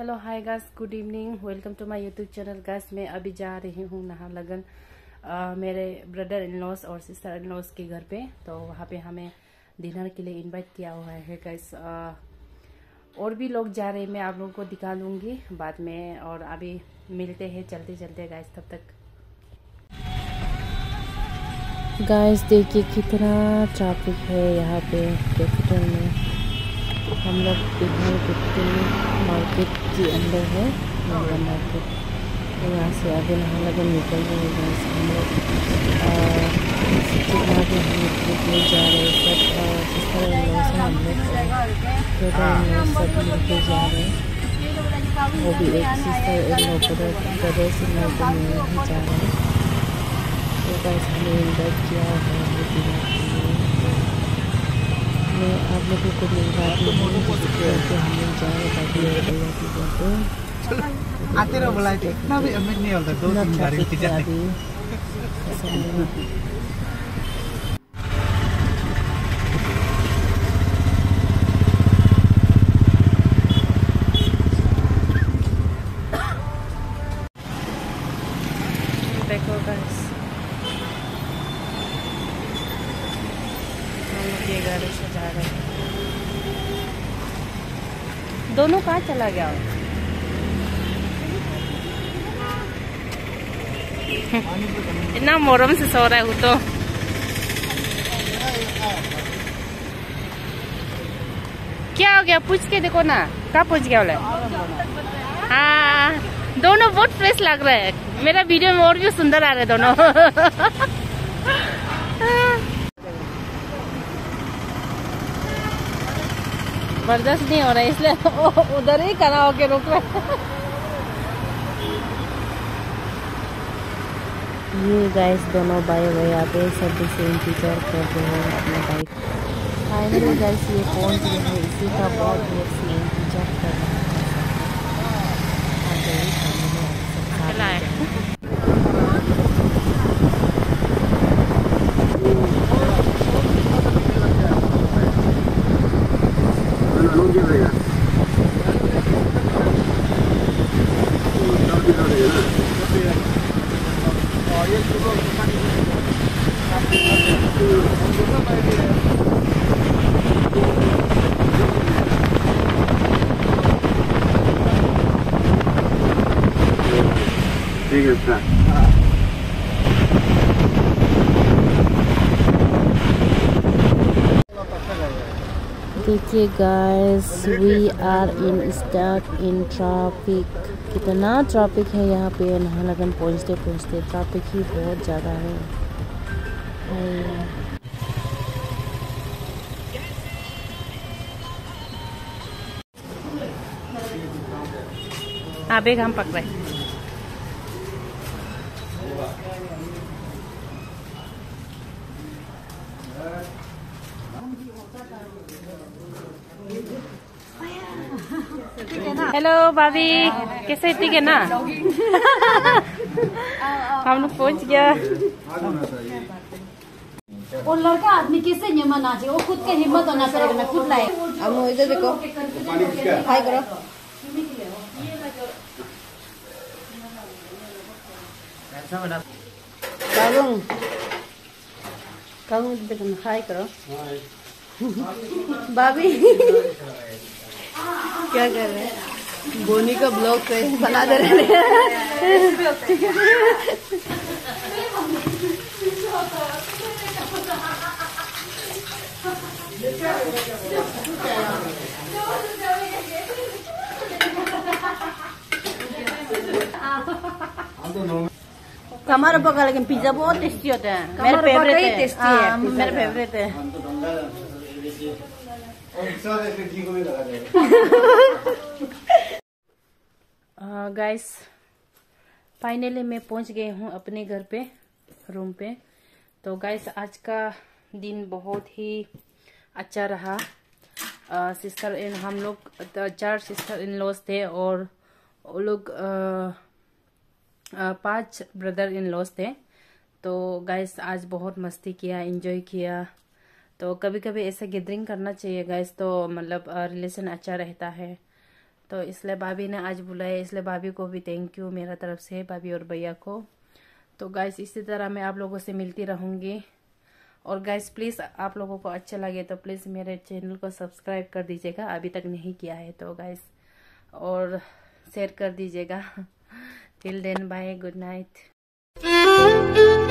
Hello hi guys, good evening, welcome to my YouTube channel. Guys मैं अभी जा रही हूँ नाहरलगुन मेरे ब्रदर इन लॉस और सिस्टर इन लॉस के घर पे। तो वहाँ पे हमें डिनर के लिए इनवाइट किया हुआ है गाइस। और भी लोग जा रहे हैं, मैं आप लोगों को दिखा लूँगी बाद में। और अभी मिलते हैं चलते चलते गाइस, तब तक। गाइस देखिए कितना ट्रैफिक है यहाँ पे कैपिटल में। हम लोग बिहार के मार्केट के अंदर है, नाहरलगुन मार्केट। तो यहाँ से अभी नाहरलगुन निकल रहे हैं गाइस। हम लोग जितना भी हम लोग जा रहे हैं सब सिस्टर इन लॉ से हम लोग ब्रदर इन लॉ सब मिलके जा रहे हैं। वो भी एक sister in law brothers in law को मिलने ही जा रहे हैं। तो गाइस हमें इन्वाइट किया हुआ है। मैं आप लोगों को मिलवा दी हूँ जिससे हम लोग जा रहे ताकि आते रहो बोला इतना भी अमीर नहीं होता। दो तीन गाड़ी की जाती देखो गाइस, हम लोग ये गाड़ी से जा रहे हैं। दोनों कहाँ चला गया? इतना मोरम से सो रहा है वो तो। क्या हो गया पूछ के देखो ना, कहाँ पूछ गया बोले? हाँ दोनों बहुत फ्रेश लग रहे हैं। मेरा वीडियो में और भी सुंदर आ रहे दोनों। बर्दाश्त नहीं हो रहा है इसलिए उधर ही खड़ा होके रुक रहे। ये गाइस दोनों भाई आते सब से इंतजार कर रहे हैं अपने बाइक। फाइनली गाइस ये पहुंच गए हैं, इसी का बहुत देर से इंतजार कर रहे हैं। ठीक है सर। देखिए guys, we are in stuck in traffic. कितना ट्रैफिक है यहाँ पे नाहरलगुन पहुँचते पहुँचते। ट्रैफिक ही बहुत ज़्यादा है। हाँ बैग हम पकड़े। हेलो भाभी, कैसे? ठीक है ना? हम लोग पहुंच गया। और लड़का आदमी कैसे हिम्मत ना चाहिए, वो खुद के हिम्मत होना पड़ेगा। मैं खुद लाए। हम इधर देखो, हाय करो। कागुं देखो, हाय करो। भाभी क्या कर रहे हैं? बोनी का ब्लॉग पे बना दे रहे हैं। हमारा पका, लेकिन पिज्जा बहुत टेस्टी होता है। मेरे फेवरेट है, मेरे फेवरेट है। गाइस फाइनली मैं पहुंच गई हूँ अपने घर पे, रूम पे। तो गाइस आज का दिन बहुत ही अच्छा रहा। सिस्टर इन हम लोग 4 सिस्टर इन लॉस थे और वो लोग 5 ब्रदर इन लॉस थे। तो गाइस आज बहुत मस्ती किया, एंजॉय किया। तो कभी कभी ऐसा गैदरिंग करना चाहिए गाइस, तो मतलब रिलेशन अच्छा रहता है। तो इसलिए भाभी ने आज बुलाया, इसलिए भाभी को भी थैंक यू मेरा तरफ से, भाभी और भैया को। तो गाइस इसी तरह मैं आप लोगों से मिलती रहूँगी। और गाइस प्लीज़ आप लोगों को अच्छा लगे तो प्लीज़ मेरे चैनल को सब्सक्राइब कर दीजिएगा, अभी तक नहीं किया है तो गाइस, और शेयर कर दीजिएगा। Till then bye, good night.